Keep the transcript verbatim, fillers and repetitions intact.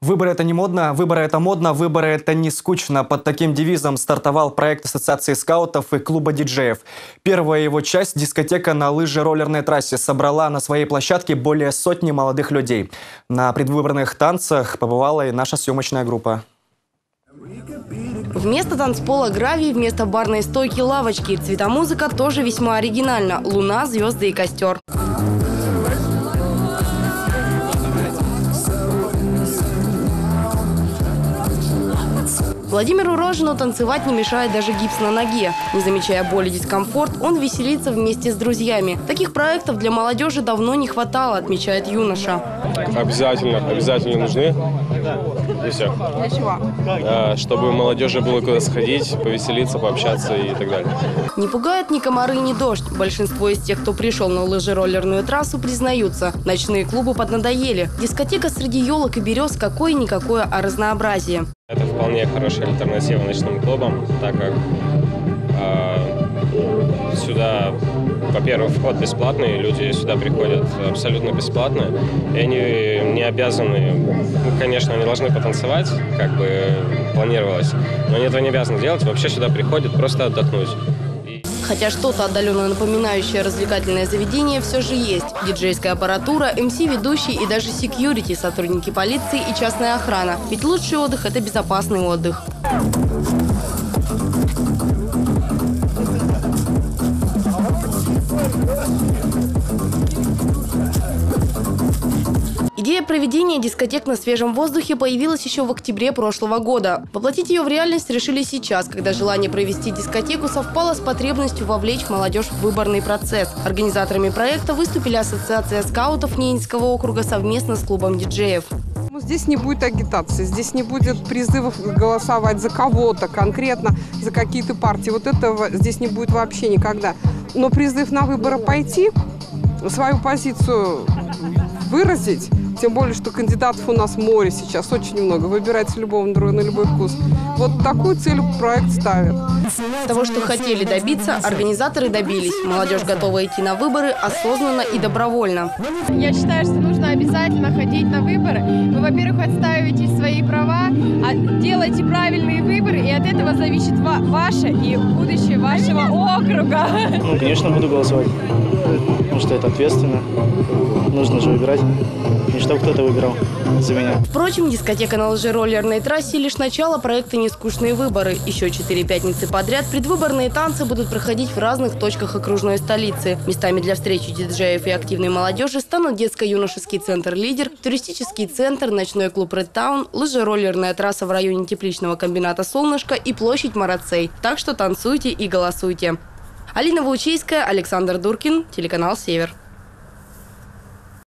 Выборы – это не модно, выборы – это модно, выборы – это не скучно. Под таким девизом стартовал проект Ассоциации скаутов и клуба диджеев. Первая его часть – дискотека на лыжероллерной трассе – собрала на своей площадке более сотни молодых людей. На предвыборных танцах побывала и наша съемочная группа. Вместо танцпола гравий, вместо барной стойки лавочки. Цветомузыка тоже весьма оригинальна. Луна, звезды и костер. Владимиру Рожину танцевать не мешает даже гипс на ноге. Не замечая боли и дискомфорт, он веселится вместе с друзьями. Таких проектов для молодежи давно не хватало, отмечает юноша. Обязательно, обязательно нужны. И все. Для чего? Чтобы у молодежи было куда сходить, повеселиться, пообщаться и так далее. Не пугают ни комары, ни дождь. Большинство из тех, кто пришел на лыжероллерную трассу, признаются. Ночные клубы поднадоели. Дискотека среди елок и берез какое-никакое, а разнообразие. Это вполне хорошая альтернатива ночным клубам, так как э, сюда, во-первых, вход бесплатный, люди сюда приходят абсолютно бесплатно, и они не обязаны, ну, конечно, они должны потанцевать, как бы планировалось, но они этого не обязаны делать, вообще сюда приходят просто отдохнуть. Хотя что-то отдаленно напоминающее развлекательное заведение все же есть. Диджейская аппаратура, эм си-ведущий и даже секьюрити, сотрудники полиции и частная охрана. Ведь лучший отдых – это безопасный отдых. Идея проведения дискотек на свежем воздухе появилась еще в октябре прошлого года. Воплотить ее в реальность решили сейчас, когда желание провести дискотеку совпало с потребностью вовлечь молодежь в выборный процесс. Организаторами проекта выступили Ассоциация скаутов Ненецкого округа совместно с клубом диджеев. Здесь не будет агитации, здесь не будет призывов голосовать за кого-то конкретно, за какие-то партии. Вот этого здесь не будет вообще никогда. Но призыв на выборы пойти, свою позицию выразить, тем более, что кандидатов у нас море сейчас, очень много. Выбирайте любого на любой вкус. Вот такую цель проект ставит. Того, что хотели добиться, организаторы добились. Молодежь готова идти на выборы осознанно и добровольно. Я считаю, что нужно обязательно ходить на выборы. Вы, во-первых, отстаиваете свои права, делайте правильные выборы, и от этого зависит ваше и будущее вашего округа. Ну, конечно, буду голосовать, потому что это ответственно. Нужно же выбирать, и чтобы кто-то выбирал за меня. Впрочем, дискотека на лыжероллерной трассе – лишь начало проекта «Нескучные выборы». Еще четыре пятницы подряд предвыборные танцы будут проходить в разных точках окружной столицы. Местами для встречи диджеев и активной молодежи станут детско-юношеский центр «Лидер», туристический центр, ночной клуб «Ред Таун», лыжероллерная трасса в районе тепличного комбината «Солнышко» и площадь Марацей. Так что танцуйте и голосуйте. Алина Ваучейская, Александр Дуркин, телеканал «Север».